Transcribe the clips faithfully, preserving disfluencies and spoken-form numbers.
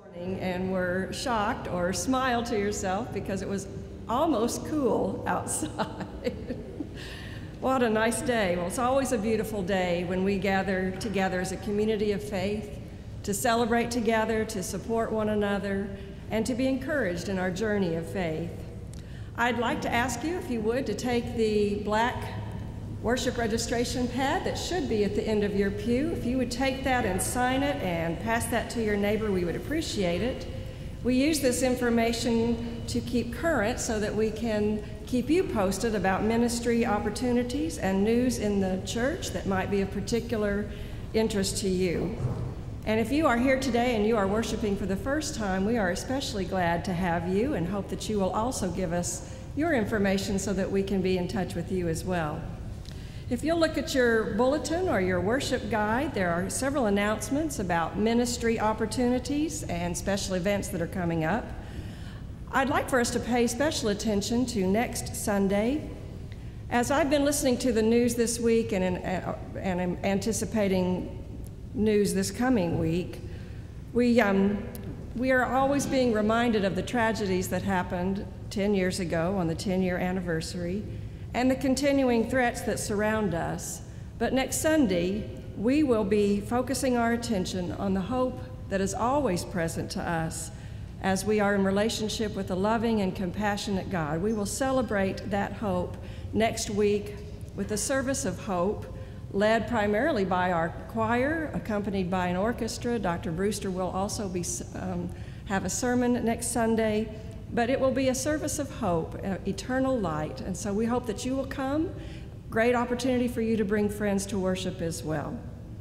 And were shocked or smiled to yourself because it was almost cool outside. What a nice day. Well, it's always a beautiful day when we gather together as a community of faith to celebrate together, to support one another, and to be encouraged in our journey of faith. I'd like to ask you, if you would, to take the black worship registration pad that should be at the end of your pew. If you would take that and sign it and pass that to your neighbor, we would appreciate it. We use this information to keep current so that we can keep you posted about ministry opportunities and news in the church that might be of particular interest to you. And if you are here today and you are worshiping for the first time, we are especially glad to have you and hope that you will also give us your information so that we can be in touch with you as well. If you'll look at your bulletin or your worship guide, there are several announcements about ministry opportunities and special events that are coming up. I'd like for us to pay special attention to next Sunday. As I've been listening to the news this week and, uh, and I'm anticipating news this coming week, we, um, we are always being reminded of the tragedies that happened ten years ago on the ten-year anniversary, and the continuing threats that surround us. But next Sunday, we will be focusing our attention on the hope that is always present to us as we are in relationship with a loving and compassionate God. We will celebrate that hope next week with a service of hope led primarily by our choir, accompanied by an orchestra. Doctor Bruster will also be, um, have a sermon next Sunday. But it will be a service of hope, uh, eternal light. And so we hope that you will come. Great opportunity for you to bring friends to worship as well.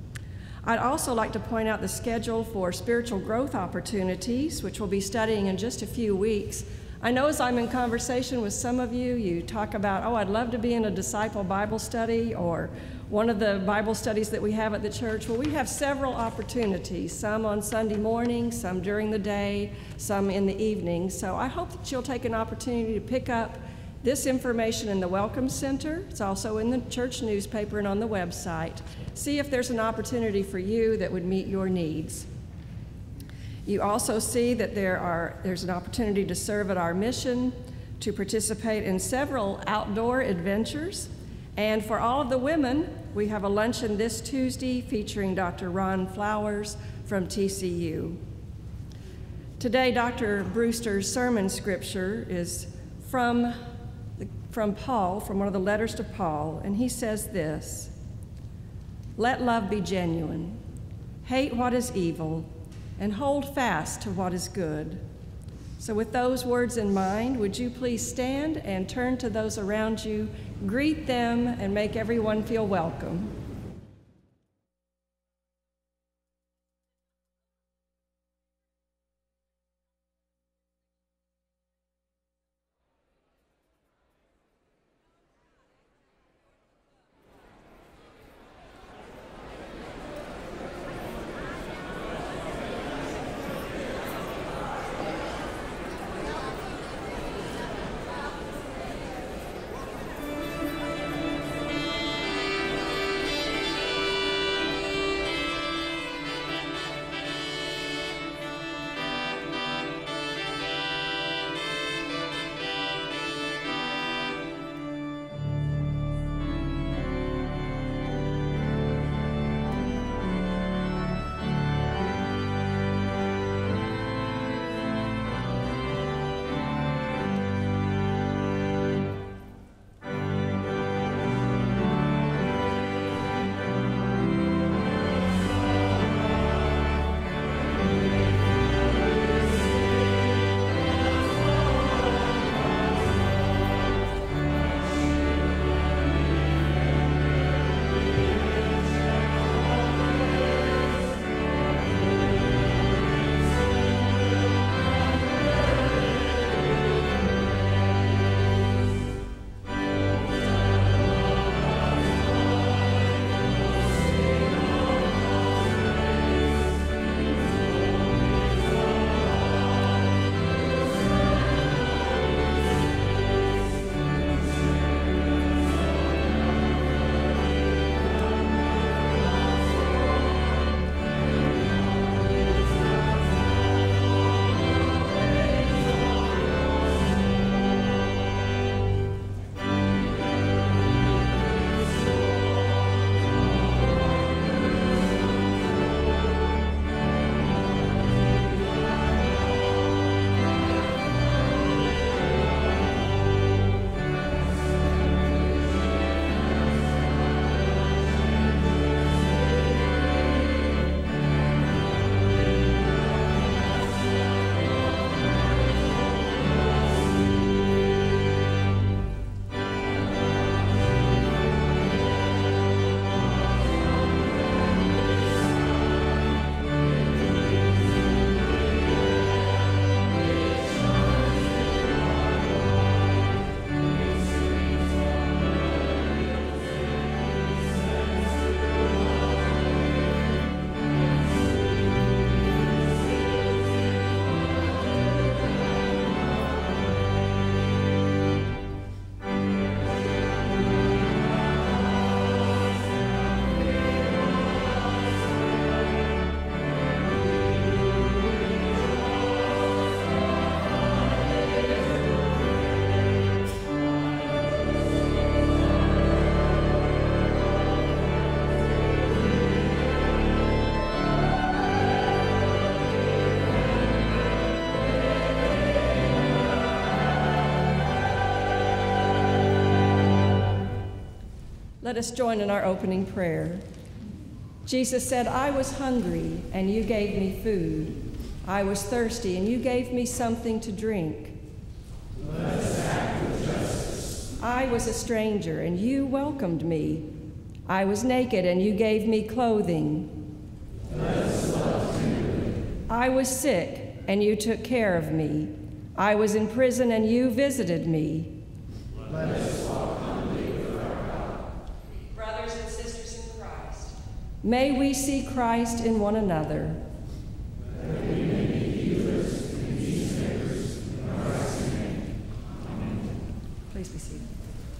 I'd also like to point out the schedule for spiritual growth opportunities, which we'll be studying in just a few weeks. I know as I'm in conversation with some of you, you talk about, oh, I'd love to be in a disciple Bible study or one of the Bible studies that we have at the church. Well, we have several opportunities, some on Sunday morning, some during the day, some in the evening. So I hope that you'll take an opportunity to pick up this information in the Welcome Center. It's also in the church newspaper and on the website. See if there's an opportunity for you that would meet your needs. You also see that there are, there's an opportunity to serve at our mission, to participate in several outdoor adventures. And for all of the women, we have a luncheon this Tuesday featuring Doctor Ron Flowers from T C U. Today, Doctor Brewster's sermon scripture is from, from Paul, from one of the letters to Paul, and he says this: "Let love be genuine, hate what is evil, and hold fast to what is good." So with those words in mind, would you please stand and turn to those around you, greet them, and make everyone feel welcome. Let us join in our opening prayer. Jesus said, I was hungry, and you gave me food. I was thirsty, and you gave me something to drink. Let us act with justice. I was a stranger, and you welcomed me. I was naked, and you gave me clothing. Let us love tenderly. I was sick, and you took care of me. I was in prison, and you visited me. Let us walk humbly with our God. Brothers and sisters in Christ, may we see Christ in one another. That we may be healers and peacemakers in Christ's name. Amen. Please be seated.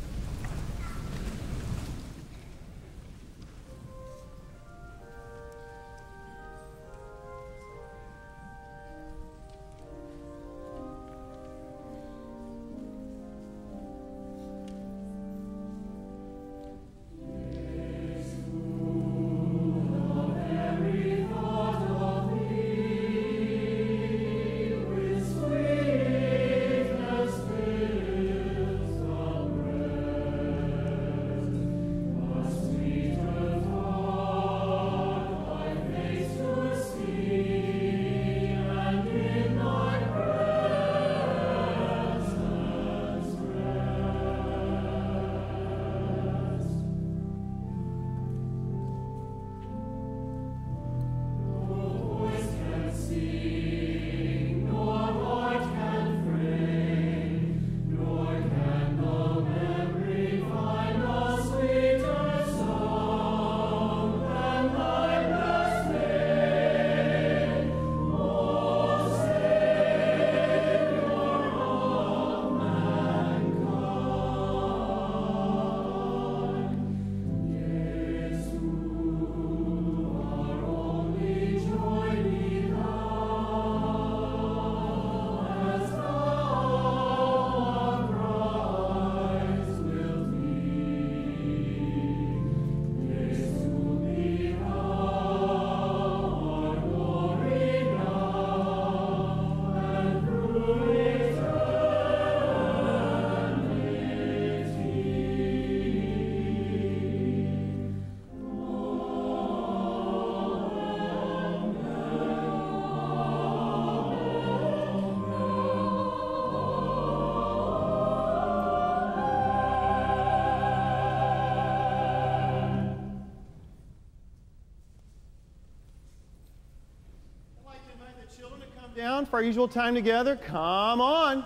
Down for our usual time together. Come on.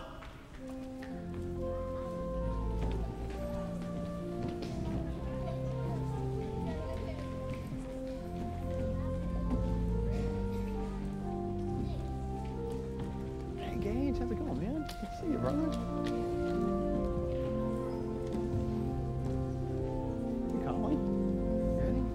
Hey, Gage, how's it going, man? Good to see you, brother. Hey, Conley. Ready?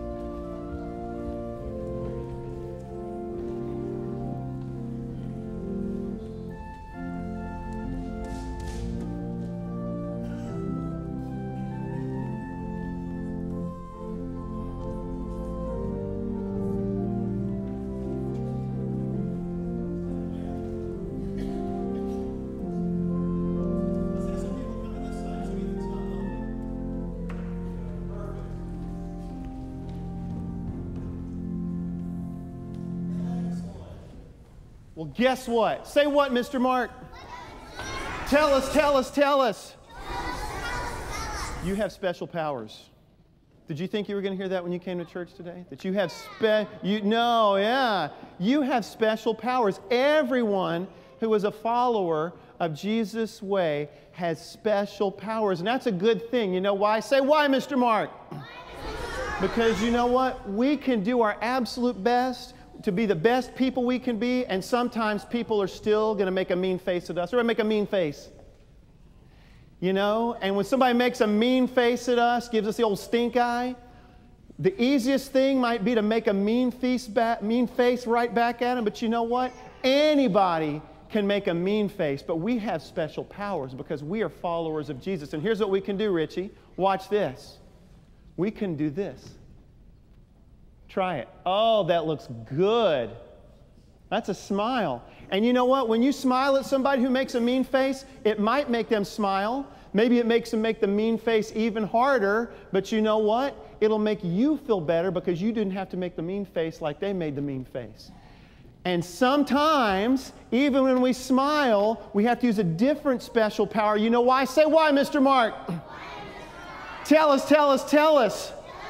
Well, guess what? Say what, Mister Mark? Tell us, tell us, tell us. You have special powers. Did you think you were going to hear that when you came to church today? That you have spe... You, no, yeah. You have special powers. Everyone who is a follower of Jesus' way has special powers. And that's a good thing. You know why? Say why, Mister Mark? Because you know what? We can do our absolute best to be the best people we can be, and sometimes people are still going to make a mean face at us. Or make a mean face. You know? And when somebody makes a mean face at us, gives us the old stink eye, the easiest thing might be to make a mean face, back, mean face right back at them. But you know what? Anybody can make a mean face, but we have special powers because we are followers of Jesus. And here's what we can do, Richie. Watch this. We can do this. Try it. Oh, that looks good. That's a smile. And you know what? When you smile at somebody who makes a mean face, it might make them smile Maybe it makes them make the mean face even harder, but you know what? It'll make you feel better because you didn't have to make the mean face like they made the mean face. And sometimes, even when we smile, we have to use a different special power. You know why? Say why, Mister Mark? Why, Mister Mark? Tell us, tell us, tell us.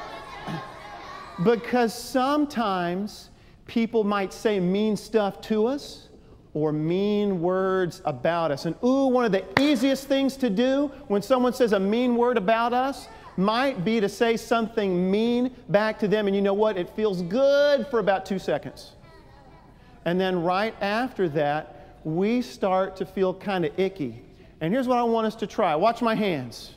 Because sometimes people might say mean stuff to us or mean words about us. And ooh, one of the easiest things to do when someone says a mean word about us might be to say something mean back to them. And you know what? It feels good for about two seconds. And then right after that, we start to feel kind of icky. And here's what I want us to try. Watch my hands.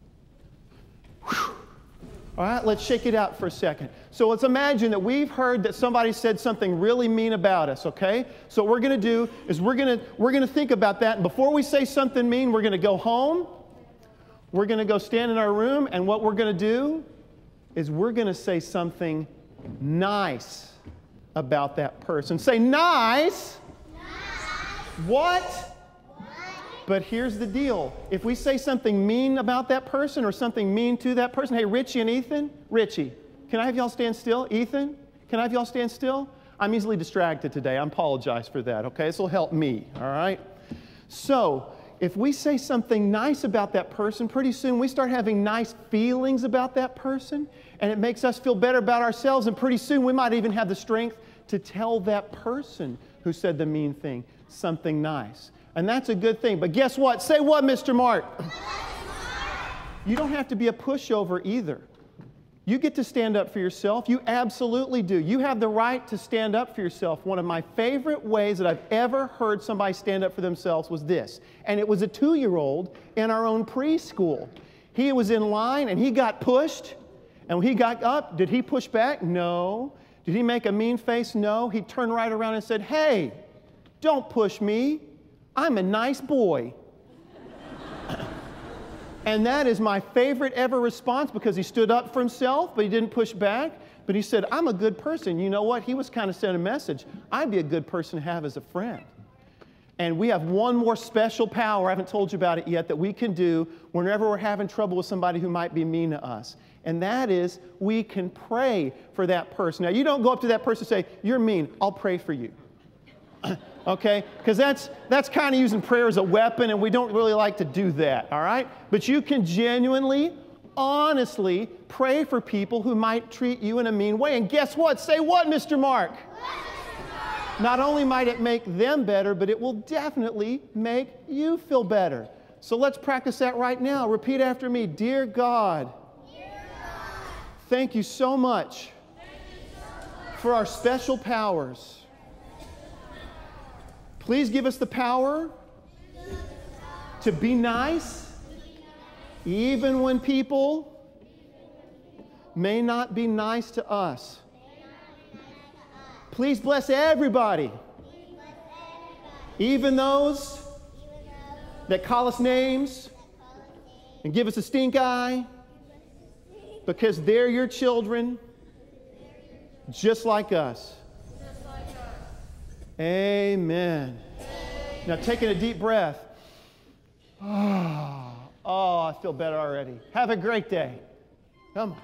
Whew. All right, let's shake it out for a second. So let's imagine that we've heard that somebody said something really mean about us, okay? So what we're going to do is we're going to we're going to think about that. And before we say something mean, we're going to go home. We're going to go stand in our room. And what we're going to do is we're going to say something nice about that person. Say nice. Nice. What? But here's the deal. If we say something mean about that person or something mean to that person, hey, Richie and Ethan, Richie, can I have y'all stand still? Ethan, can I have y'all stand still? I'm easily distracted today. I apologize for that, okay? This will help me, all right? So if we say something nice about that person, pretty soon we start having nice feelings about that person, and it makes us feel better about ourselves, and pretty soon we might even have the strength to tell that person who said the mean thing something nice. And that's a good thing. But guess what? Say what, Mister Mark? You don't have to be a pushover either. You get to stand up for yourself. You absolutely do. You have the right to stand up for yourself. One of my favorite ways that I've ever heard somebody stand up for themselves was this. And it was a two-year-old in our own preschool. He was in line and he got pushed. And when he got up, did he push back? No. Did he make a mean face? No. He turned right around and said, "Hey, don't push me. I'm a nice boy." And that is my favorite ever response because he stood up for himself, but he didn't push back. But he said, "I'm a good person." You know what? He was kind of sending a message. I'd be a good person to have as a friend. And we have one more special power, I haven't told you about it yet, that we can do whenever we're having trouble with somebody who might be mean to us. And that is we can pray for that person. Now, you don't go up to that person and say, "You're mean, I'll pray for you." Okay? Because that's, that's kind of using prayer as a weapon, and we don't really like to do that, all right? But you can genuinely, honestly pray for people who might treat you in a mean way. And guess what? Say what, Mister Mark? What, Mister Mark? Not only might it make them better, but it will definitely make you feel better. So let's practice that right now. Repeat after me. Dear God, Dear God, thank you so much, you so much for our special powers. Please give us the power to be nice, even when people may not be nice to us. Please bless everybody, even those that call us names and give us a stink eye, because they're your children, just like us. Amen. Amen. Now, taking a deep breath. Oh, oh, I feel better already. Have a great day. Come on.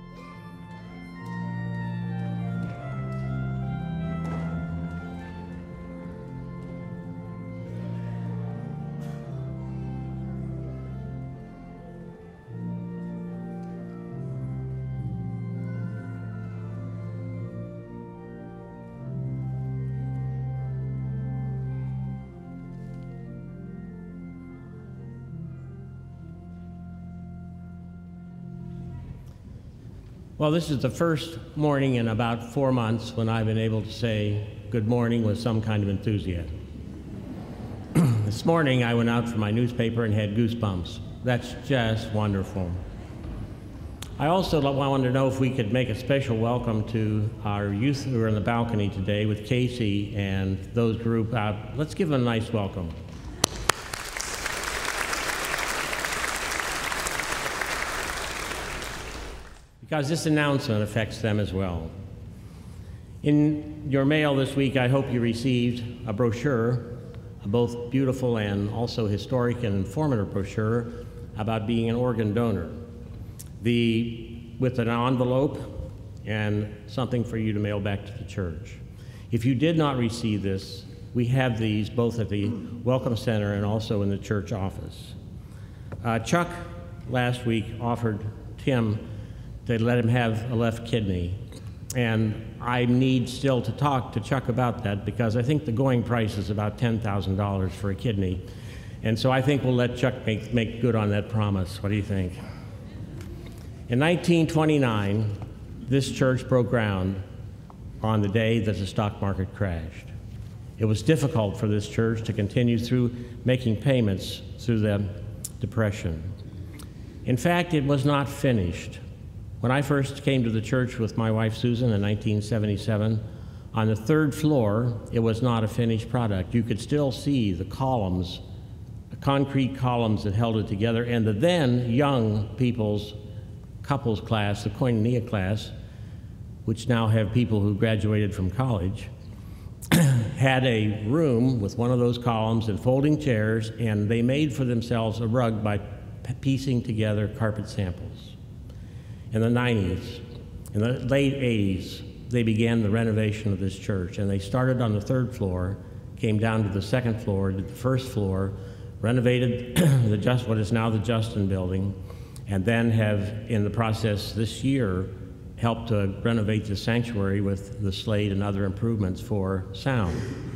Well, this is the first morning in about four months when I've been able to say good morning with some kind of enthusiasm. This morning I went out for my newspaper and had goosebumps. That's just wonderful. I also wanted to know if we could make a special welcome to our youth who are in the balcony today with Casey and those group out. Let's give them a nice welcome. Because this announcement affects them as well. In your mail this week, I hope you received a brochure, a both beautiful and also historic and informative brochure about being an organ donor. The, with an envelope and something for you to mail back to the church. If you did not receive this, we have these both at the Welcome Center and also in the church office. Uh, Chuck last week offered Tim to let him have a left kidney, and I need still to talk to Chuck about that because I think the going price is about ten thousand dollars for a kidney, and so I think we'll let Chuck make, make good on that promise. What do you think? In nineteen twenty-nine, this church broke ground on the day that the stock market crashed. It was difficult for this church to continue through making payments through the Depression. In fact, it was not finished. When I first came to the church with my wife Susan in nineteen seventy-seven, on the third floor, it was not a finished product. You could still see the columns, the concrete columns that held it together, and the then young people's couples class, the koinonia class, which now have people who graduated from college, had a room with one of those columns and folding chairs, and they made for themselves a rug by piecing together carpet samples. In the nineties, in the late eighties, they began the renovation of this church, and they started on the third floor, came down to the second floor, did the first floor, renovated the just, what is now the Justin building, and then have, in the process this year, helped to renovate the sanctuary with the slate and other improvements for sound.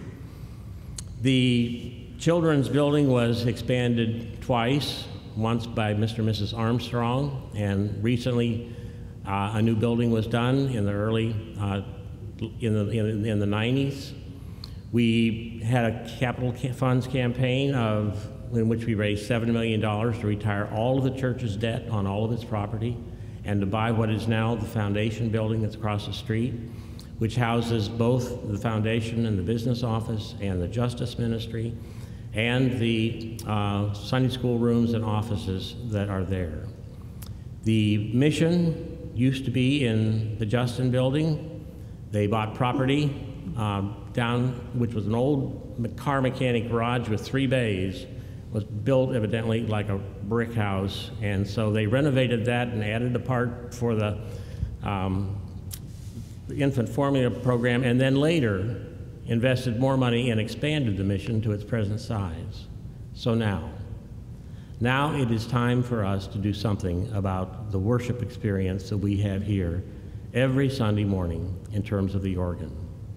The children's building was expanded twice, once by Mister and Missus Armstrong, and recently uh, a new building was done in the early, uh, in, the, in, in the nineties. We had a capital funds campaign of, in which we raised seven million dollars to retire all of the church's debt on all of its property, and to buy what is now the foundation building that's across the street, which houses both the foundation and the business office and the justice ministry and the uh, Sunday school rooms and offices that are there. The mission used to be in the Justin building. They bought property uh, down, which was an old car mechanic garage with three bays, was built evidently like a brick house, and so they renovated that and added a part for the, um, the infant formula program, and then later invested more money and expanded the mission to its present size. So now, now it is time for us to do something about the worship experience that we have here every Sunday morning in terms of the organ.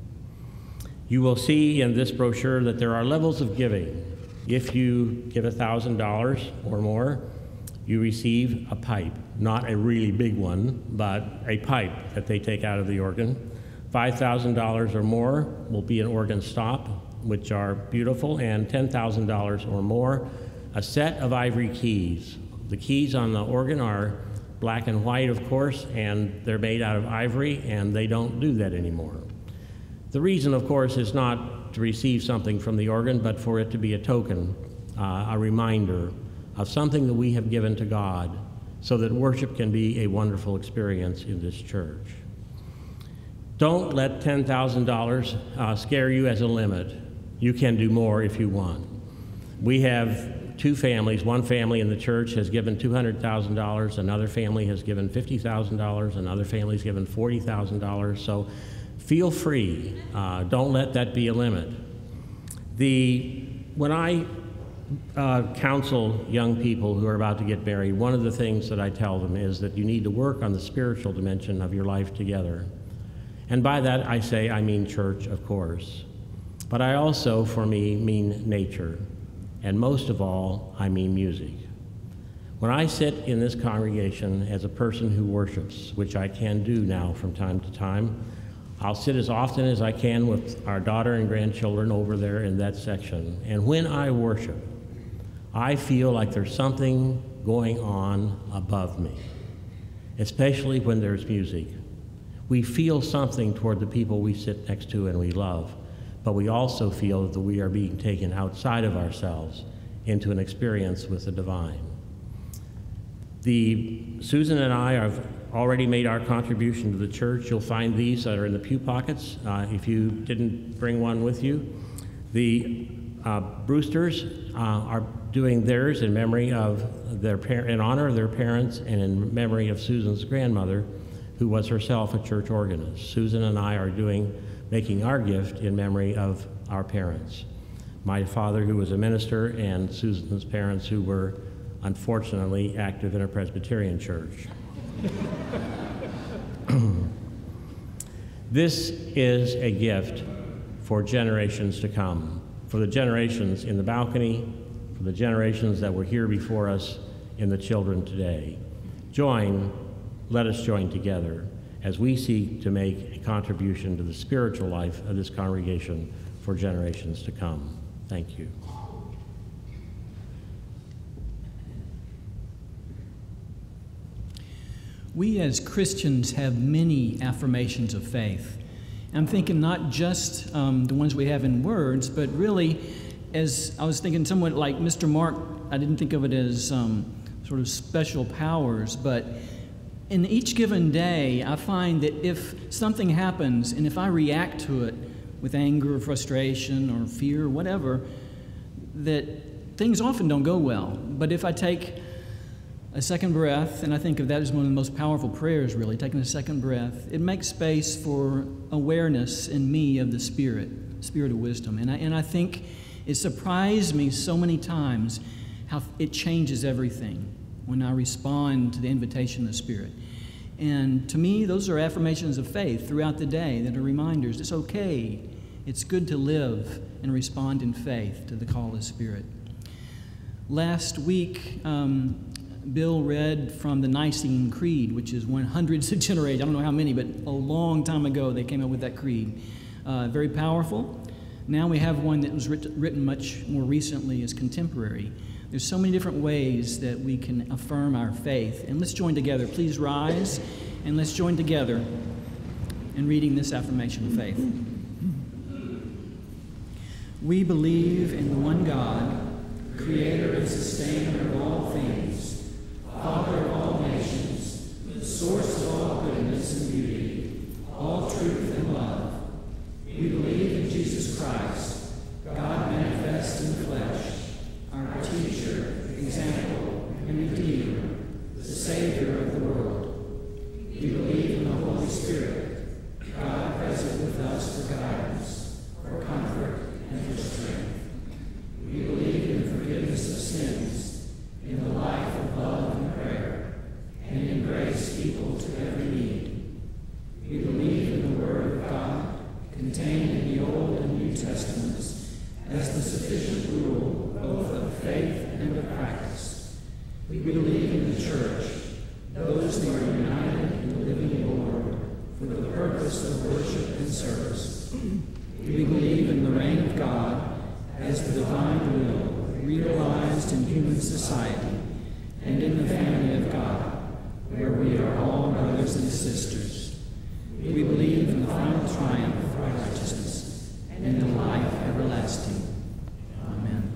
You will see in this brochure that there are levels of giving. If you give one thousand dollars or more, you receive a pipe, not a really big one, but a pipe that they take out of the organ. five thousand dollars or more will be an organ stop, which are beautiful, and ten thousand dollars or more, a set of ivory keys. The keys on the organ are black and white, of course, and they're made out of ivory, and they don't do that anymore. The reason, of course, is not to receive something from the organ, but for it to be a token, uh, a reminder of something that we have given to God so that worship can be a wonderful experience in this church. Don't let ten thousand dollars uh, scare you as a limit. You can do more if you want. We have two families. One family in the church has given two hundred thousand dollars, another family has given fifty thousand dollars, another family has given forty thousand dollars. So feel free. Uh, don't let that be a limit. The, when I uh, counsel young people who are about to get married, one of the things that I tell them is that you need to work on the spiritual dimension of your life together. And by that I say, I mean church, of course. But I also, for me, mean nature. And most of all, I mean music. When I sit in this congregation as a person who worships, which I can do now from time to time, I'll sit as often as I can with our daughter and grandchildren over there in that section. And when I worship, I feel like there's something going on above me, especially when there's music. We feel something toward the people we sit next to and we love, but we also feel that we are being taken outside of ourselves into an experience with the divine. The, Susan and I have already made our contribution to the church. You'll find these that are in the pew pockets uh, if you didn't bring one with you. The uh, Brusters uh, are doing theirs in memory of their par- in honor of their parents and in memory of Susan's grandmother, who was herself a church organist. Susan and I are doing, making our gift in memory of our parents. My father, who was a minister, and Susan's parents, who were unfortunately active in a Presbyterian church. This is a gift for generations to come, for the generations in the balcony, for the generations that were here before us, and the children today. Join, let us join together as we seek to make a contribution to the spiritual life of this congregation for generations to come. Thank you. We as Christians have many affirmations of faith. I'm thinking not just um, the ones we have in words, but really, as I was thinking somewhat like Mister Mark, I didn't think of it as um, sort of special powers, but in each given day, I find that if something happens and if I react to it with anger or frustration or fear or whatever, that things often don't go well. But if I take a second breath, and I think of that as one of the most powerful prayers, really, taking a second breath, it makes space for awareness in me of the Spirit, Spirit of wisdom. And I, and I think it surprised me so many times how it changes everything when I respond to the invitation of the Spirit. And to me, those are affirmations of faith throughout the day that are reminders. It's okay. It's good to live and respond in faith to the call of the Spirit. Last week, um, Bill read from the Nicene Creed, which is one hundreds of generations, I don't know how many, but a long time ago they came up with that creed. Uh, very powerful. Now we have one that was writ- written much more recently as contemporary. There's so many different ways that we can affirm our faith. And let's join together. Please rise, and let's join together in reading this affirmation of faith. We believe in the one God, creator and sustainer of all things, Father of all nations, the source of all goodness and beauty, all truth and love. We believe in Jesus Christ, God manifest in the flesh, our teacher, example, and redeemer, the Savior of the world. We believe in the Holy Spirit, God present with us for guidance, for comfort, and for strength. We believe in the forgiveness of sins, in the life of love and prayer, and in grace equal to every need. We believe in the Word of God, contained in the Old and New Testaments, as the sufficient rule both of faith and of practice. We believe in the Church, those who are united in the living Lord for the purpose of worship and service. We believe in the reign of God as the divine will realized in human society, and in the family of God, where we are all brothers and sisters. We believe in the final triumph of righteousness and in the life everlasting. Amen.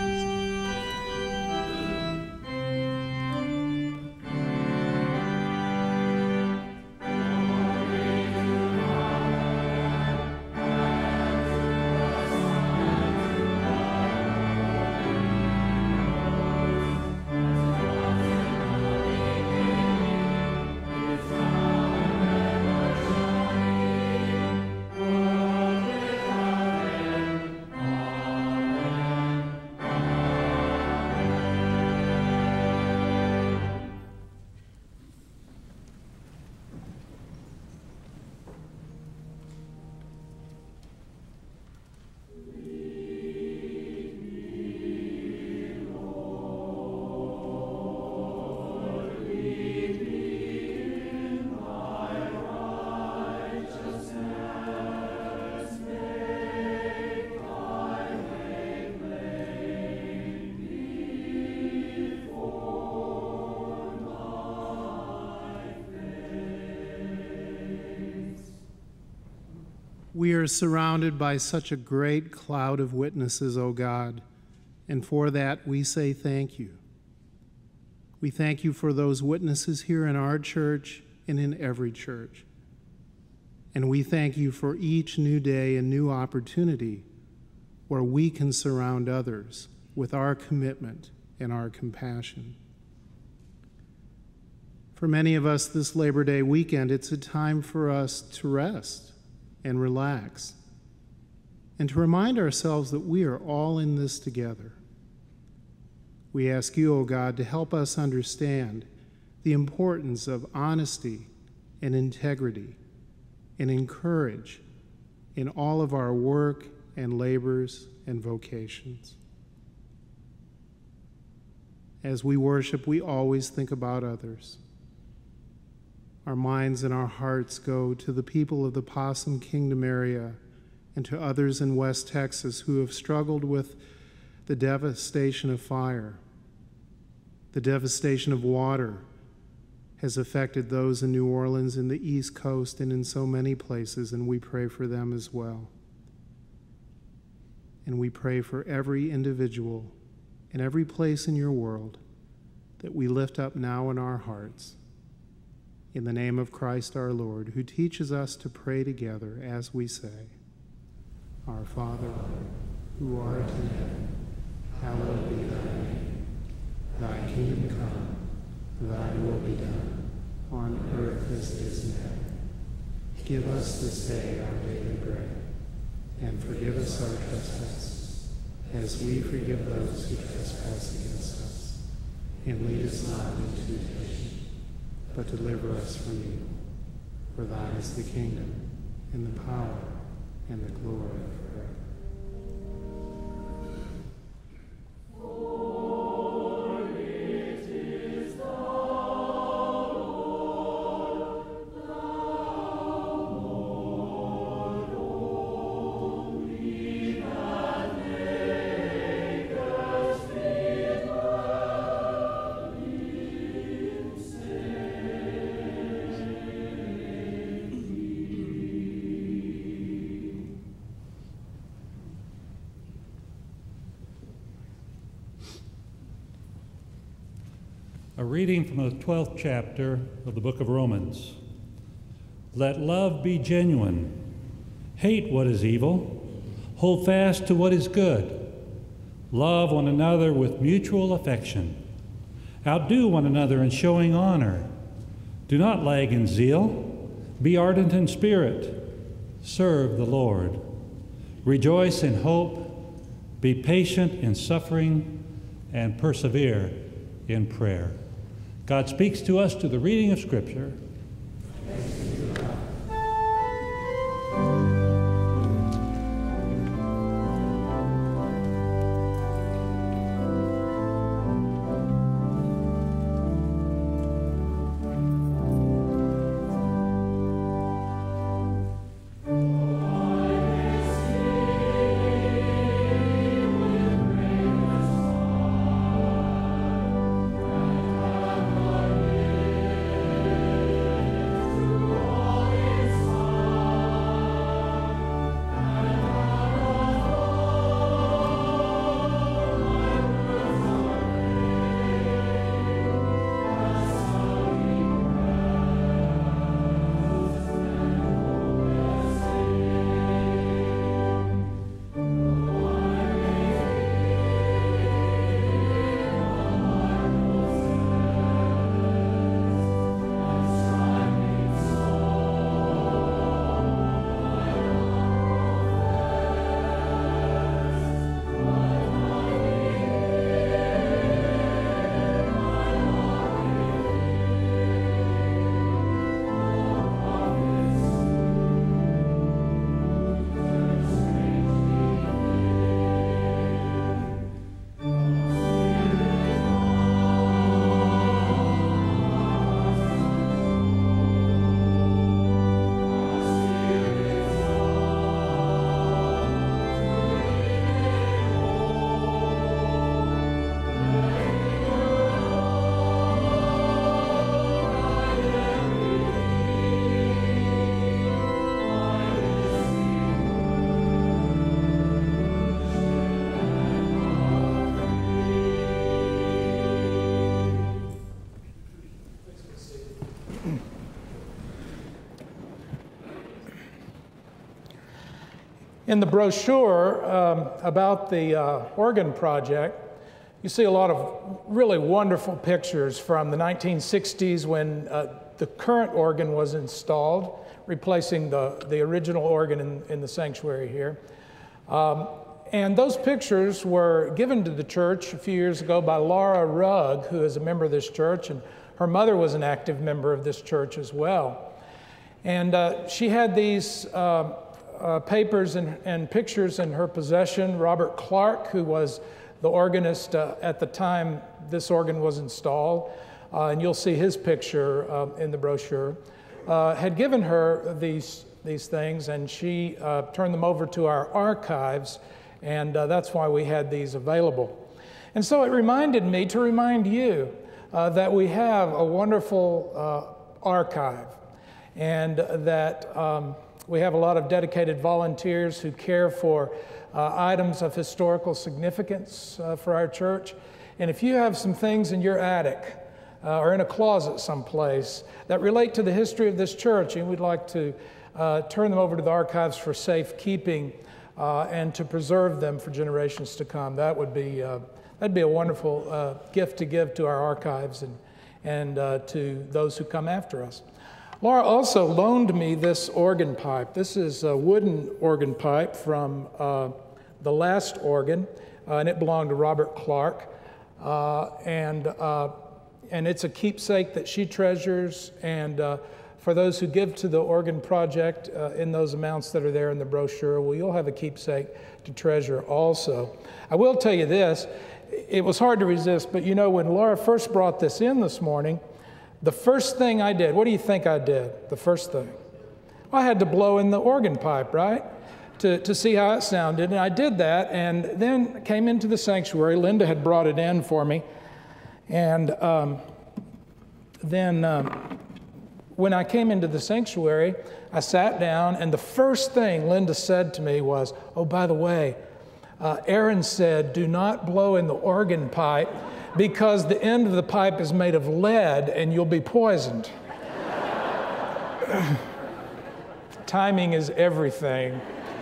We are surrounded by such a great cloud of witnesses, O God, and for that we say thank you. We thank you for those witnesses here in our church and in every church. And we thank you for each new day and new opportunity where we can surround others with our commitment and our compassion. For many of us this Labor Day weekend, it's a time for us to rest and relax and to remind ourselves that we are all in this together. We ask you, O God, to help us understand the importance of honesty and integrity and encourage in all of our work and labors and vocations. As we worship, we always think about others. Our minds and our hearts go to the people of the Possum Kingdom area and to others in West Texas who have struggled with the devastation of fire. The devastation of water has affected those in New Orleans, in the East Coast, and in so many places, and we pray for them as well. And we pray for every individual in every place in your world that we lift up now in our hearts. In the name of Christ our Lord, who teaches us to pray together as we say, Our Father, who art in heaven, hallowed be thy name. Thy kingdom come, thy will be done, on earth as it is in heaven. Give us this day our daily bread, and forgive us our trespasses, as we forgive those who trespass against us. And lead us not into temptation, but deliver us from evil. For thine is the kingdom, and the power, and the glory forever. A reading from the twelfth chapter of the book of Romans. Let love be genuine. Hate what is evil. Hold fast to what is good. Love one another with mutual affection. Outdo one another in showing honor. Do not lag in zeal. Be ardent in spirit. Serve the Lord. Rejoice in hope. Be patient in suffering, and persevere in prayer. God speaks to us through the reading of Scripture. Lord. In the brochure um, about the uh, organ project, you see a lot of really wonderful pictures from the nineteen sixties when uh, the current organ was installed, replacing the, the original organ in, in the sanctuary here. Um, and those pictures were given to the church a few years ago by Laura Rugg, who is a member of this church, and her mother was an active member of this church as well. And uh, she had these uh, uh, papers and, and pictures in her possession. Robert Clark, who was the organist uh, at the time this organ was installed, uh, and you'll see his picture uh, in the brochure, uh, had given her these, these things, and she uh, turned them over to our archives, and uh, that's why we had these available. And so it reminded me to remind you uh, that we have a wonderful uh, archive, and that um, we have a lot of dedicated volunteers who care for uh, items of historical significance uh, for our church. And if you have some things in your attic uh, or in a closet someplace that relate to the history of this church, and we'd like to uh, turn them over to the archives for safekeeping uh, and to preserve them for generations to come, that would be, uh, that'd be a wonderful uh, gift to give to our archives and, and uh, to those who come after us. Laura also loaned me this organ pipe. This is a wooden organ pipe from uh, the last organ, uh, and it belonged to Robert Clark. Uh, and, uh, and it's a keepsake that she treasures, and uh, for those who give to the organ project uh, in those amounts that are there in the brochure, well, you'll have a keepsake to treasure also. I will tell you this, it was hard to resist, but you know, when Laura first brought this in this morning, the first thing I did, what do you think I did? The first thing? Well, I had to blow in the organ pipe, right? To, to see how it sounded. And I did that, and then came into the sanctuary. Linda had brought it in for me. And um, then um, when I came into the sanctuary, I sat down, and the first thing Linda said to me was, oh, by the way, uh, Aaron said, do not blow in the organ pipe, because the end of the pipe is made of lead and you'll be poisoned. Timing is everything.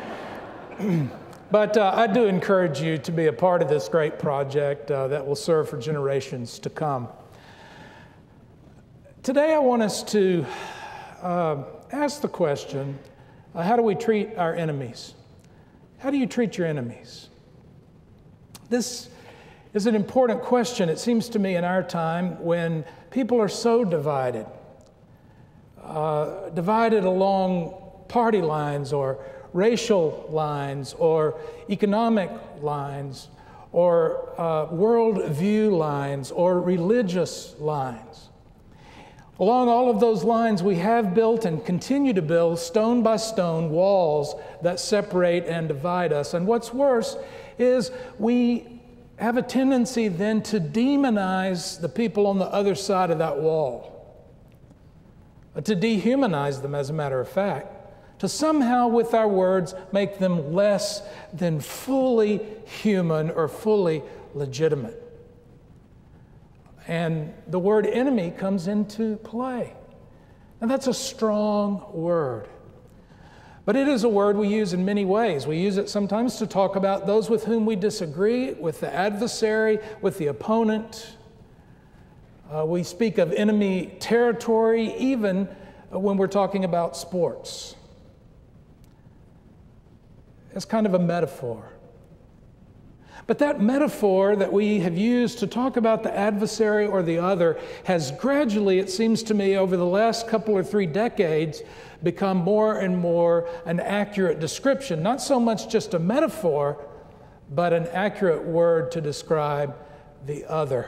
But uh, I do encourage you to be a part of this great project uh, that will serve for generations to come. Today I want us to uh, ask the question, uh, how do we treat our enemies? How do you treat your enemies? This is an important question, it seems to me, in our time when people are so divided, uh, divided along party lines or racial lines or economic lines or uh, worldview lines or religious lines. Along all of those lines, we have built and continue to build stone by stone walls that separate and divide us. And what's worse is we have a tendency then to demonize the people on the other side of that wall, to dehumanize them, as a matter of fact, to somehow with our words make them less than fully human or fully legitimate. And the word enemy comes into play. And that's a strong word. But it is a word we use in many ways. We use it sometimes to talk about those with whom we disagree, with the adversary, with the opponent. Uh, we speak of enemy territory even when we're talking about sports. It's kind of a metaphor. But that metaphor that we have used to talk about the adversary or the other has gradually, it seems to me, over the last couple or three decades, become more and more an accurate description. Not so much just a metaphor, but an accurate word to describe the other.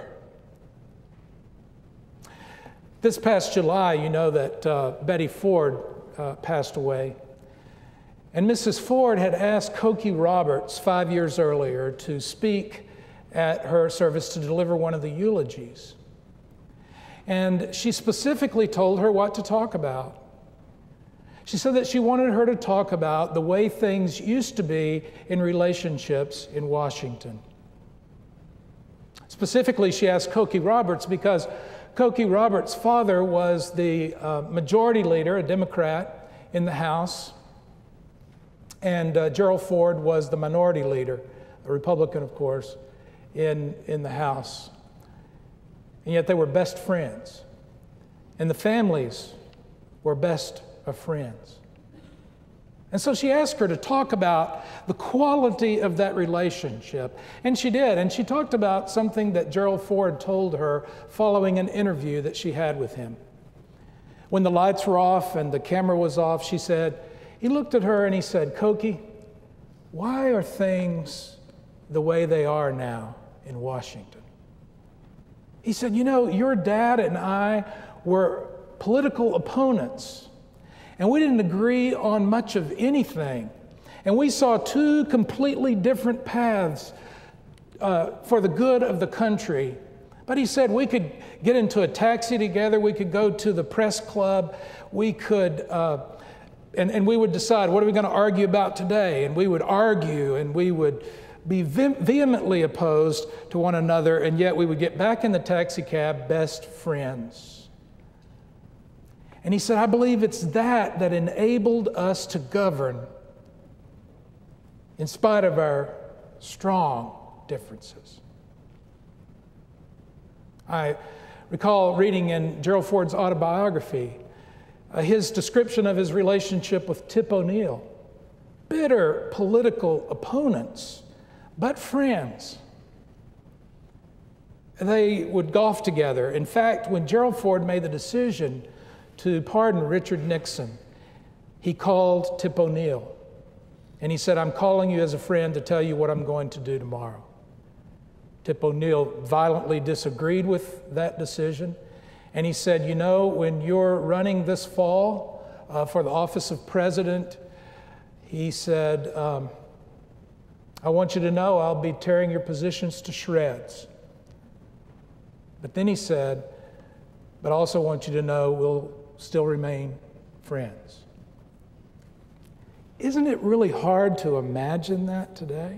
This past July, you know that uh, Betty Ford uh, passed away. And Missus Ford had asked Cokie Roberts five years earlier to speak at her service to deliver one of the eulogies. And she specifically told her what to talk about. She said that she wanted her to talk about the way things used to be in relationships in Washington. Specifically, she asked Cokie Roberts because Cokie Roberts' father was the uh, majority leader, a Democrat, in the House. And uh, Gerald Ford was the minority leader, a Republican, of course, in, in the House. And yet they were best friends. And the families were best of friends. And so she asked her to talk about the quality of that relationship. And she did. And she talked about something that Gerald Ford told her following an interview that she had with him. When the lights were off and the camera was off, she said, he looked at her and he said, "Cokie, why are things the way they are now in Washington?" He said, "You know, your dad and I were political opponents, and we didn't agree on much of anything. And we saw two completely different paths uh, for the good of the country. But," he said, "we could get into a taxi together, we could go to the press club, we could, uh, and, and we would decide, what are we going to argue about today? And we would argue, and we would be ve- vehemently opposed to one another, and yet we would get back in the taxi cab, best friends." And he said, "I believe it's that that enabled us to govern in spite of our strong differences." I recall reading in Gerald Ford's autobiography uh, his description of his relationship with Tip O'Neill. Bitter political opponents, but friends. They would golf together. In fact, when Gerald Ford made the decision to pardon Richard Nixon, he called Tip O'Neill. And he said, "I'm calling you as a friend to tell you what I'm going to do tomorrow." Tip O'Neill violently disagreed with that decision. And he said, "You know, when you're running this fall uh, for the office of president," he said, um, "I want you to know I'll be tearing your positions to shreds." But then he said, "But I also want you to know we'll still remain friends." Isn't it really hard to imagine that today?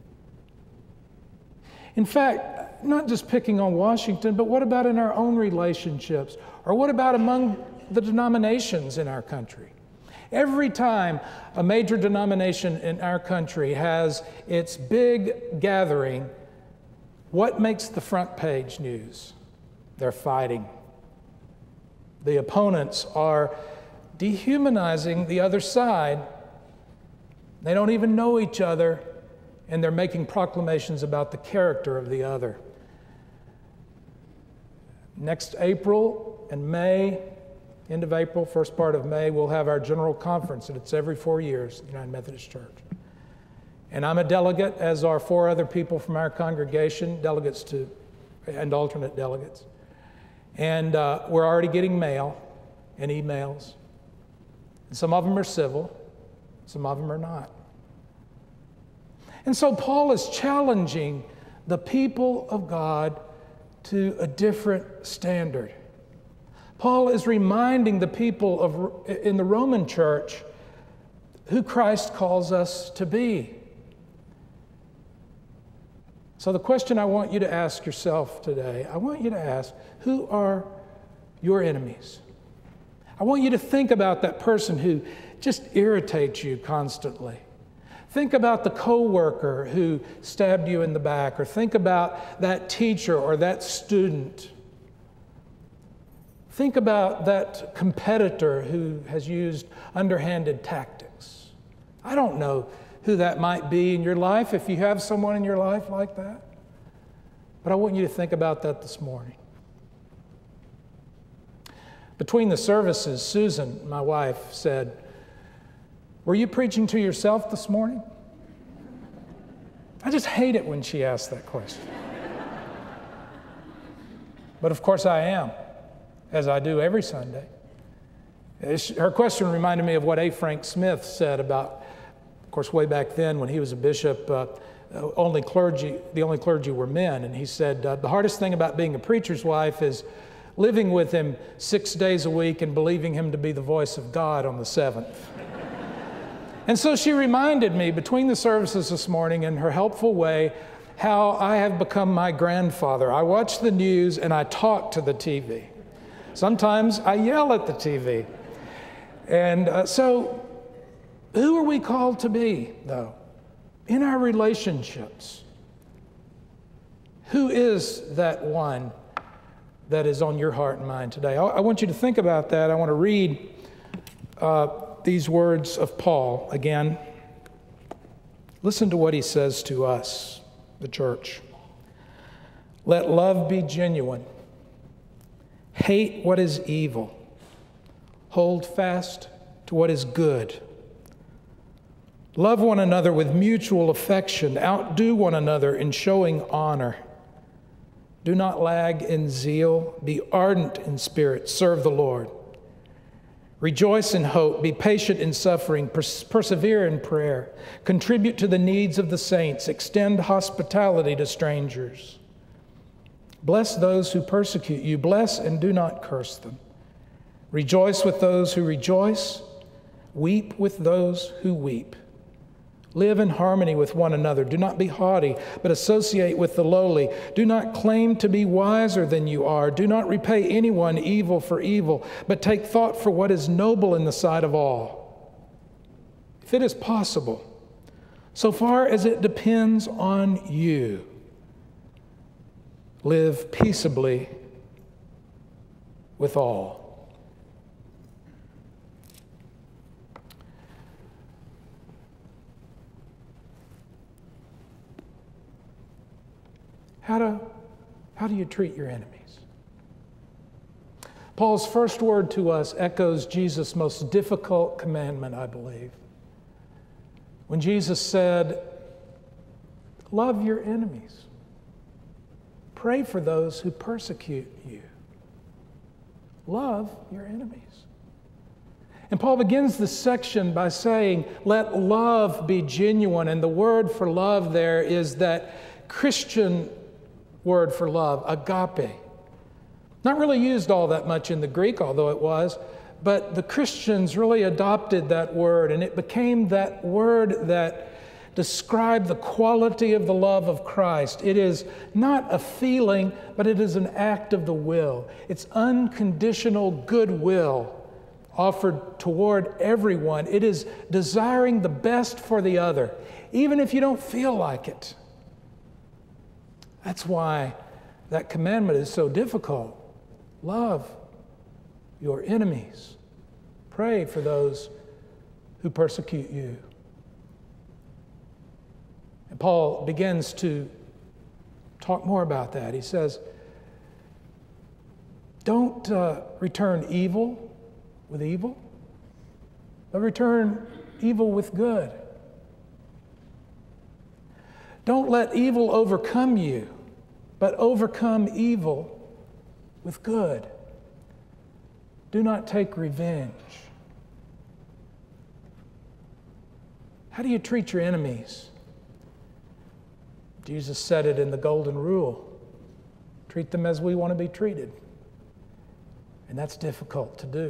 In fact, not just picking on Washington, but what about in our own relationships? Or what about among the denominations in our country? Every time a major denomination in our country has its big gathering, what makes the front page news? They're fighting. The opponents are dehumanizing the other side. They don't even know each other, and they're making proclamations about the character of the other. Next April and May, end of April, first part of May, we'll have our general conference, and it's every four years, the United Methodist Church. And I'm a delegate, as are four other people from our congregation, delegates to, and alternate delegates. And uh, we're already getting mail and emails. And some of them are civil, some of them are not. And so Paul is challenging the people of God to a different standard. Paul is reminding the people of, in the Roman church who Christ calls us to be. So the question I want you to ask yourself today, I want you to ask, who are your enemies? I want you to think about that person who just irritates you constantly. Think about the coworker who stabbed you in the back, or think about that teacher or that student. Think about that competitor who has used underhanded tactics. I don't know who that might be in your life, if you have someone in your life like that. But I want you to think about that this morning. Between the services, Susan, my wife, said, "Were you preaching to yourself this morning?" I just hate it when she asks that question. But of course I am, as I do every Sunday. Her question reminded me of what A. Frank Smith said about, of course, way back then when he was a bishop, uh, only clergy, the only clergy were men. And he said, uh, the hardest thing about being a preacher's wife is living with him six days a week and believing him to be the voice of God on the seventh. And so she reminded me between the services this morning in her helpful way how I have become my grandfather. I watch the news and I talk to the T V. Sometimes I yell at the T V. And uh, so Who are we called to be, though? In our relationships, who is that one that is on your heart and mind today? I want you to think about that. I want to read uh, these words of Paul again. Listen to what he says to us, the church. Let love be genuine. Hate what is evil. Hold fast to what is good. Love one another with mutual affection. Outdo one another in showing honor. Do not lag in zeal. Be ardent in spirit. Serve the Lord. Rejoice in hope. Be patient in suffering. Pers- persevere in prayer. Contribute to the needs of the saints. Extend hospitality to strangers. Bless those who persecute you. Bless and do not curse them. Rejoice with those who rejoice. Weep with those who weep. Live in harmony with one another. Do not be haughty, but associate with the lowly. Do not claim to be wiser than you are. Do not repay anyone evil for evil, but take thought for what is noble in the sight of all. If it is possible, so far as it depends on you, live peaceably with all. How do, how do you treat your enemies? Paul's first word to us echoes Jesus' most difficult commandment, I believe. When Jesus said, love your enemies. Pray for those who persecute you. Love your enemies. And Paul begins this section by saying, let love be genuine. And the word for love there is that Christian word for love, agape. Not really used all that much in the Greek, although it was, but the Christians really adopted that word, and it became that word that described the quality of the love of Christ. It is not a feeling, but it is an act of the will. It's unconditional goodwill offered toward everyone. It is desiring the best for the other, even if you don't feel like it. That's why that commandment is so difficult. Love your enemies. Pray for those who persecute you. And Paul begins to talk more about that. He says, don't uh, return evil with evil, but return evil with good. Don't let evil overcome you, but overcome evil with good. Do not take revenge. How do you treat your enemies? Jesus said it in the Golden Rule. Treat them as we want to be treated. And that's difficult to do.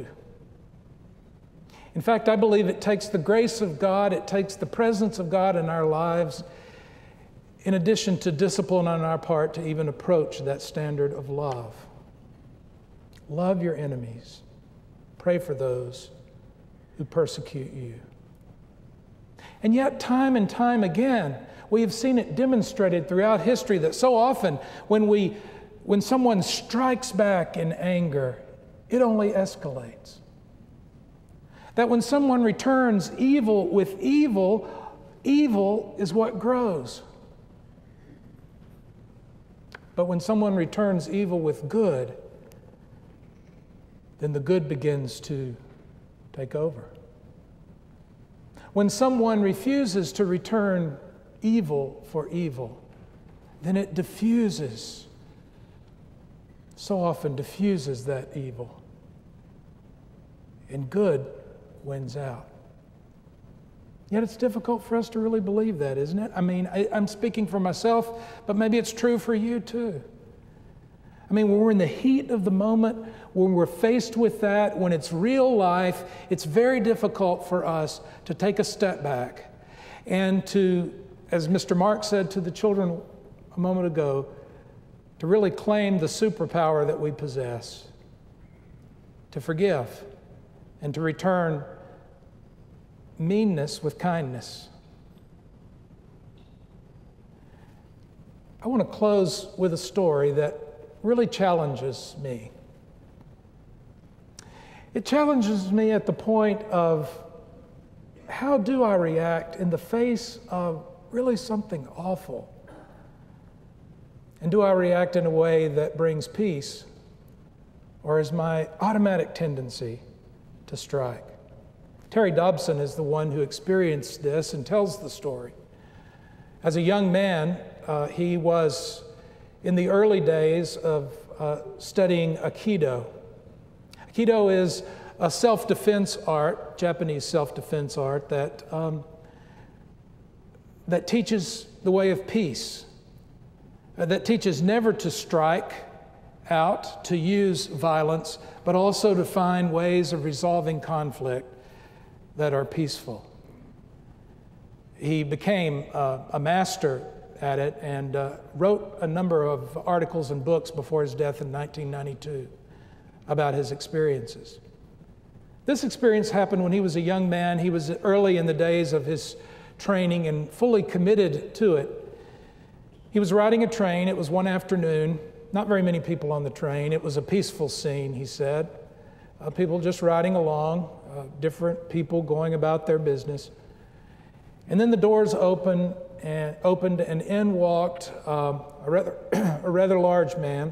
In fact, I believe it takes the grace of God, it takes the presence of God in our lives, in addition to discipline on our part, to even approach that standard of love. Love your enemies. Pray for those who persecute you. And yet, time and time again, we have seen it demonstrated throughout history that so often when we, when someone strikes back in anger, it only escalates. That when someone returns evil with evil, evil is what grows. But when someone returns evil with good, then the good begins to take over. When someone refuses to return evil for evil, then it diffuses, so often diffuses that evil. And good wins out. Yet it's difficult for us to really believe that, isn't it? I mean, I, I'm speaking for myself, but maybe it's true for you too. I mean, when we're in the heat of the moment, when we're faced with that, when it's real life, it's very difficult for us to take a step back and to, as Mister Mark said to the children a moment ago, to really claim the superpower that we possess, to forgive and to return meanness with kindness. I want to close with a story that really challenges me. It challenges me at the point of how do I react in the face of really something awful? And do I react in a way that brings peace? Or is my automatic tendency to strike? Terry Dobson is the one who experienced this and tells the story. As a young man, uh, he was in the early days of uh, studying Aikido. Aikido is a self-defense art, Japanese self-defense art, that, um, that teaches the way of peace, uh, that teaches never to strike out, to use violence, but also to find ways of resolving conflict that are peaceful. He became uh, a master at it and uh, wrote a number of articles and books before his death in nineteen ninety-two about his experiences. This experience happened when he was a young man. He was early in the days of his training and fully committed to it. He was riding a train. It was one afternoon. Not very many people on the train. It was a peaceful scene, he said. Uh, people just riding along, uh, different people going about their business. And then the doors opened, and opened, and in walked um, a rather a rather large man,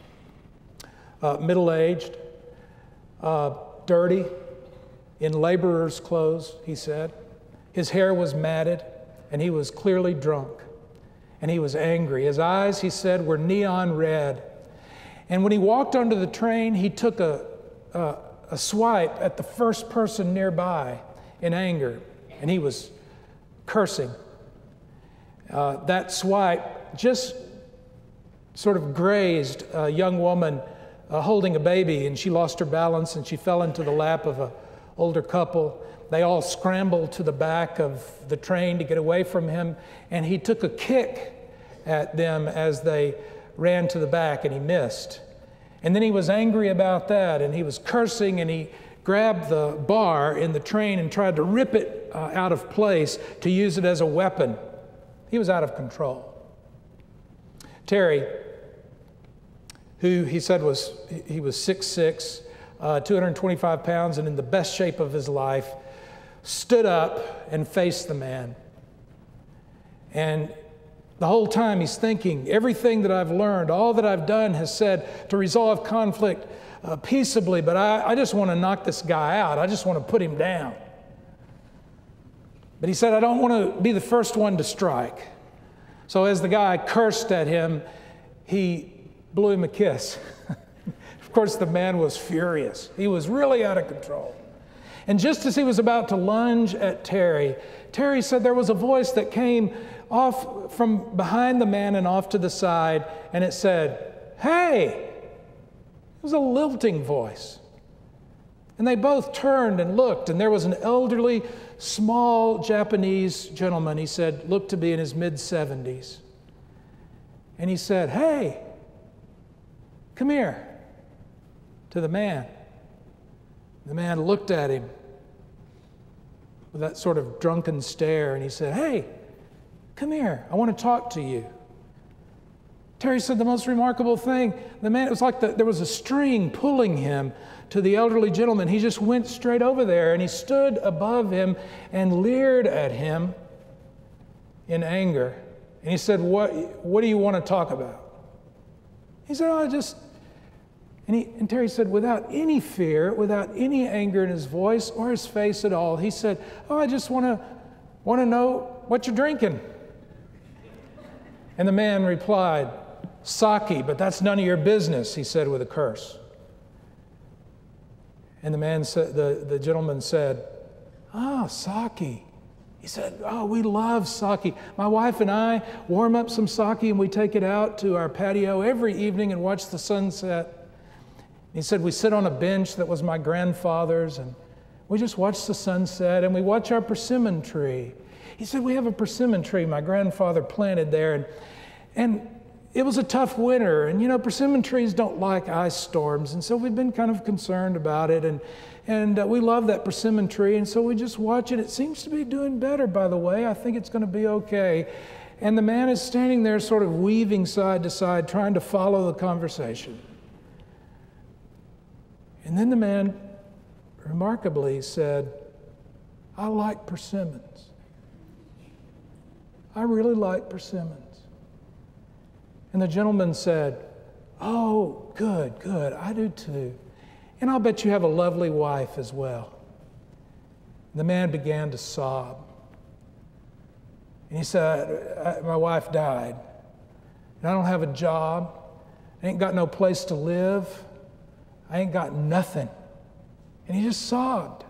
uh, middle-aged, uh, dirty, in laborer's clothes, he said. His hair was matted, and he was clearly drunk, and he was angry. His eyes, he said, were neon red. And when he walked onto the train, he took a, a, a swipe at the first person nearby in anger, and he was cursing. Uh, that swipe just sort of grazed a young woman uh, holding a baby, and she lost her balance and she fell into the lap of an older couple. They all scrambled to the back of the train to get away from him, and he took a kick at them as they ran to the back, and he missed. And then he was angry about that, and he was cursing, and he grabbed the bar in the train and tried to rip it uh, out of place to use it as a weapon. He was out of control. Terry, who he said was, he was six foot six, uh, two hundred twenty-five pounds, and in the best shape of his life, stood up and faced the man. And the whole time he's thinking, everything that I've learned, all that I've done has said to resolve conflict uh, peaceably, but I, I just want to knock this guy out. I just want to put him down. But he said, I don't want to be the first one to strike. So as the guy cursed at him, he blew him a kiss. Of course, the man was furious. He was really out of control. And just as he was about to lunge at Terry, Terry said there was a voice that came off from behind the man and off to the side, and it said, "Hey!" It was a lilting voice. And they both turned and looked, and there was an elderly, small Japanese gentleman, he said, looked to be in his mid seventies. And he said, "Hey, come here," to the man. The man looked at him with that sort of drunken stare, and he said, "Hey, come here, I want to talk to you." Terry said the most remarkable thing, the man, it was like the, there was a string pulling him to the elderly gentleman. He just went straight over there, and he stood above him and leered at him in anger. And he said, what, what do you want to talk about? He said, "Oh, I just," and, he, and Terry said, without any fear, without any anger in his voice or his face at all, he said, "Oh, I just want to want to know what you're drinking." And the man replied, "Sake, but that's none of your business," he said with a curse. And the man said, the, the gentleman said, "Ah, sake." He said, "Oh, we love sake. My wife and I warm up some sake and we take it out to our patio every evening and watch the sunset." He said, "We sit on a bench that was my grandfather's and we just watch the sunset and we watch our persimmon tree." He said, "We have a persimmon tree my grandfather planted there, and, and it was a tough winter, and you know, persimmon trees don't like ice storms, and so we've been kind of concerned about it, and and uh, we love that persimmon tree, and so we just watch it. It seems to be doing better, by the way. I think it's going to be okay. And the man is standing there sort of weaving side to side, trying to follow the conversation. And then the man remarkably said, I like persimmons. I really like persimmons. And the gentleman said, oh, good, good, I do too. And I'll bet you have a lovely wife as well. And the man began to sob. And he said, my wife died. And I don't have a job. I ain't got no place to live. I ain't got nothing. And he just sobbed.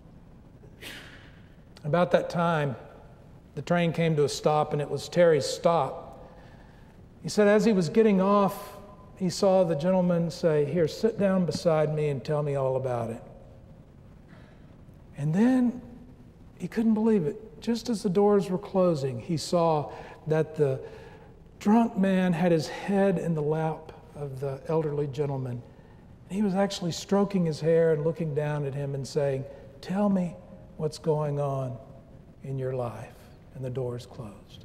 About that time, the train came to a stop, and it was Terry's stop. He said as he was getting off, he saw the gentleman say, here, sit down beside me and tell me all about it. And then he couldn't believe it. Just as the doors were closing, he saw that the drunk man had his head in the lap of the elderly gentleman. He was actually stroking his hair and looking down at him and saying, tell me what's going on in your life. And the doors closed.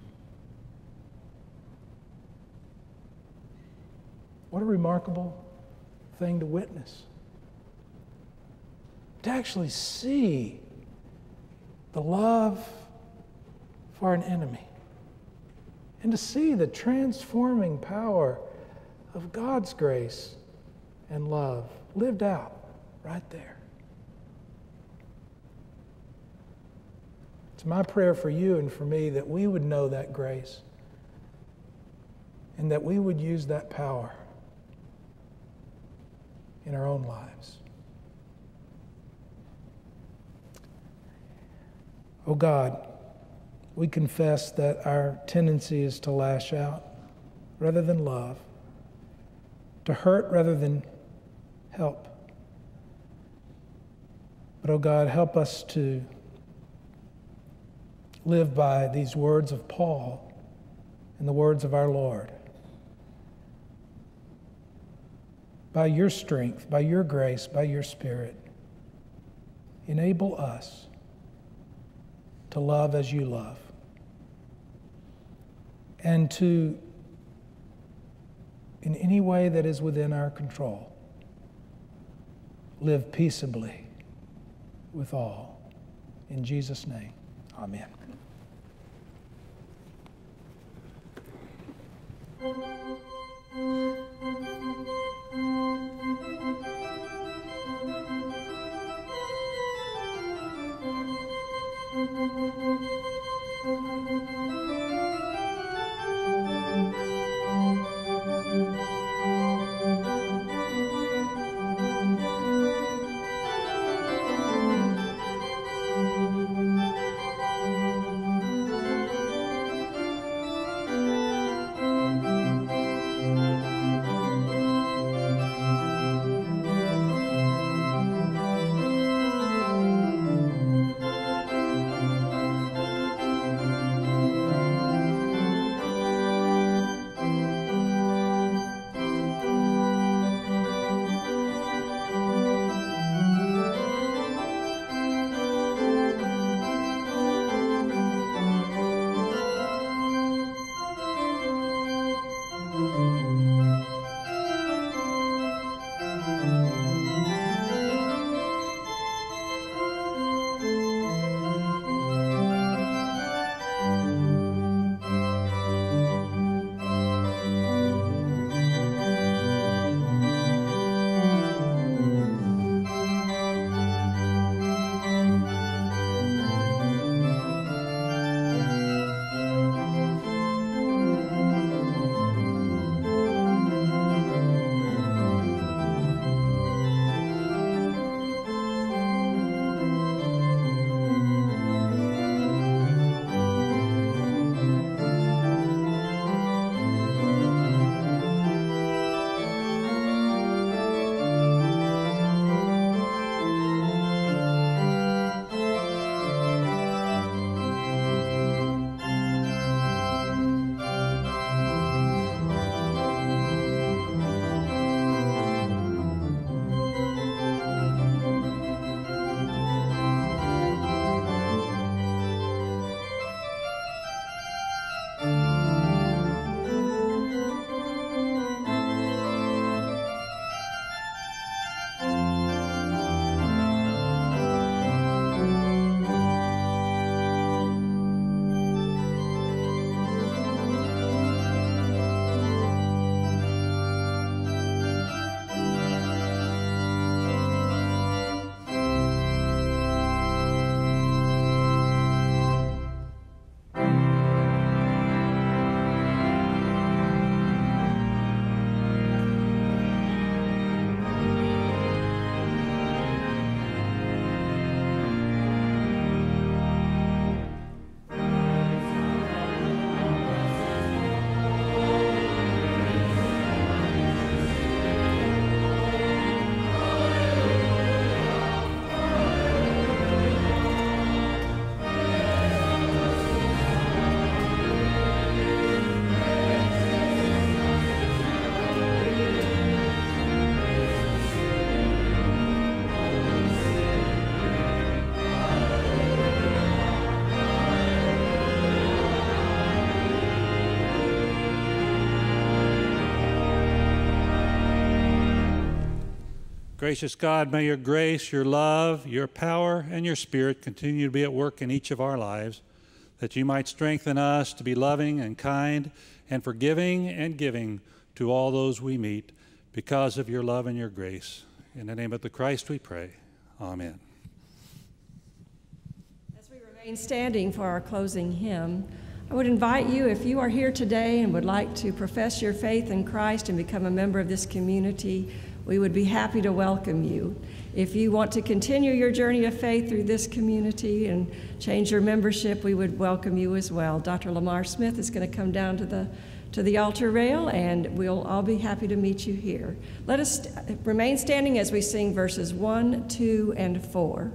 What a remarkable thing to witness. To actually see the love for an enemy. And to see the transforming power of God's grace and love lived out right there. It's my prayer for you and for me that we would know that grace and that we would use that power in our own lives. Oh God, we confess that our tendency is to lash out rather than love, to hurt rather than help. But oh God, help us to live by these words of Paul and the words of our Lord. By your strength, by your grace, by your Spirit, enable us to love as you love and to, in any way that is within our control, live peaceably with all. In Jesus' name, amen. Gracious God, may your grace, your love, your power, and your Spirit continue to be at work in each of our lives, that you might strengthen us to be loving and kind and forgiving and giving to all those we meet because of your love and your grace. In the name of the Christ we pray. Amen. As we remain standing for our closing hymn, I would invite you, if you are here today and would like to profess your faith in Christ and become a member of this community, we would be happy to welcome you. If you want to continue your journey of faith through this community and change your membership, we would welcome you as well. Doctor Lamar Smith is going to come down to the to the altar rail, and we'll all be happy to meet you here. Let us st- remain standing as we sing verses one, two, and four.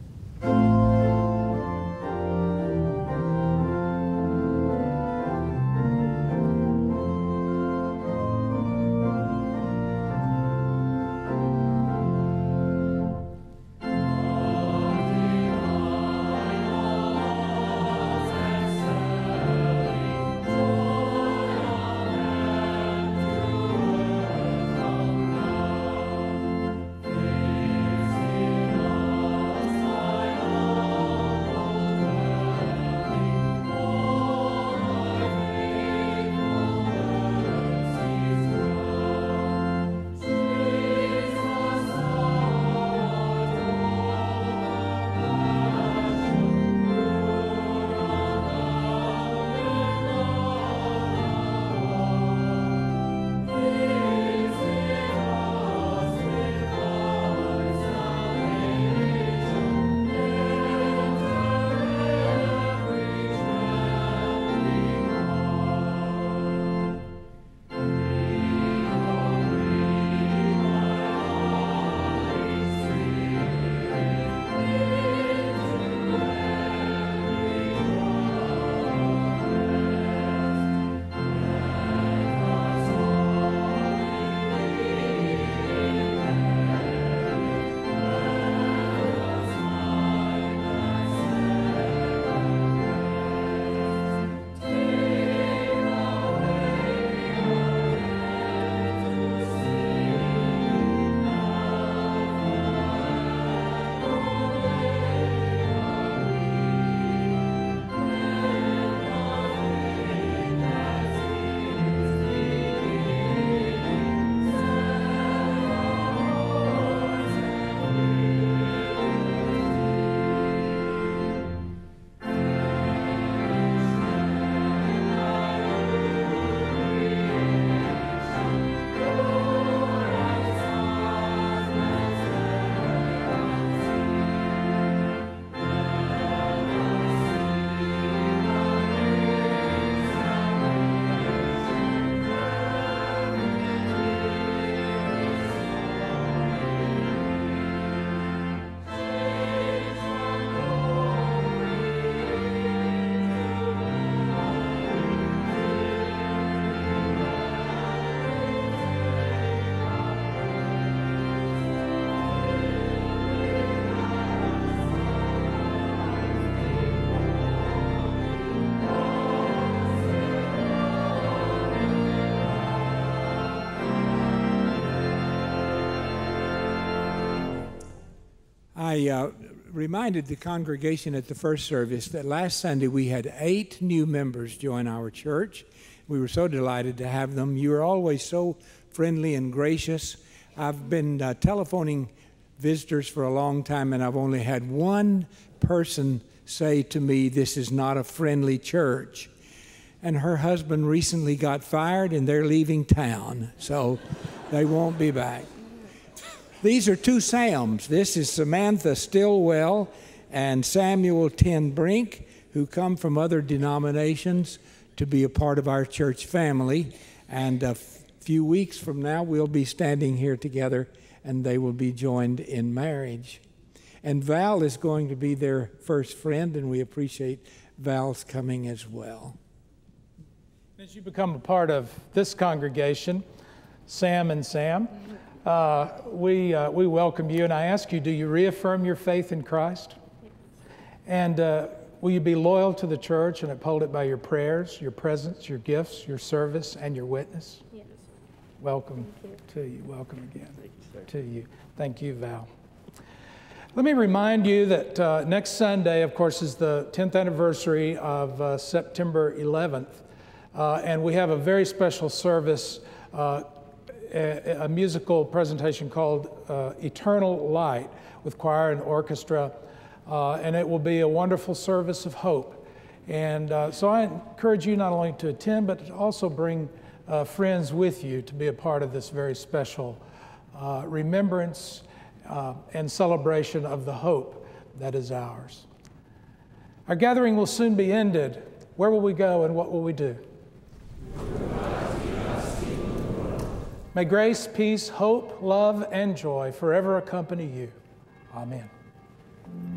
I uh, reminded the congregation at the first service that last Sunday we had eight new members join our church. We were so delighted to have them. You are always so friendly and gracious. I've been uh, telephoning visitors for a long time, and I've only had one person say to me, "This is not a friendly church." And her husband recently got fired, and they're leaving town, so they won't be back. These are two Sams. This is Samantha Stillwell and Samuel Ten Brink, who come from other denominations to be a part of our church family. And a few weeks from now, we'll be standing here together, and they will be joined in marriage. And Val is going to be their first friend, and we appreciate Val's coming as well. As you become a part of this congregation, Sam and Sam, uh, we, uh, we welcome you, and I ask you, do you reaffirm your faith in Christ? And uh, will you be loyal to the church and uphold it by your prayers, your presence, your gifts, your service, and your witness? Yes. Welcome to you. Welcome again to you. Thank you, Val. Let me remind you that uh, next Sunday, of course, is the tenth anniversary of uh, September eleventh, uh, and we have a very special service, uh, a, a musical presentation called uh, Eternal Light with choir and orchestra, uh, and it will be a wonderful service of hope. And uh, so I encourage you not only to attend, but to also bring uh, friends with you to be a part of this very special uh, remembrance Uh, and celebration of the hope that is ours. Our gathering will soon be ended. Where will we go and what will we do? May grace, peace, hope, love, and joy forever accompany you. Amen.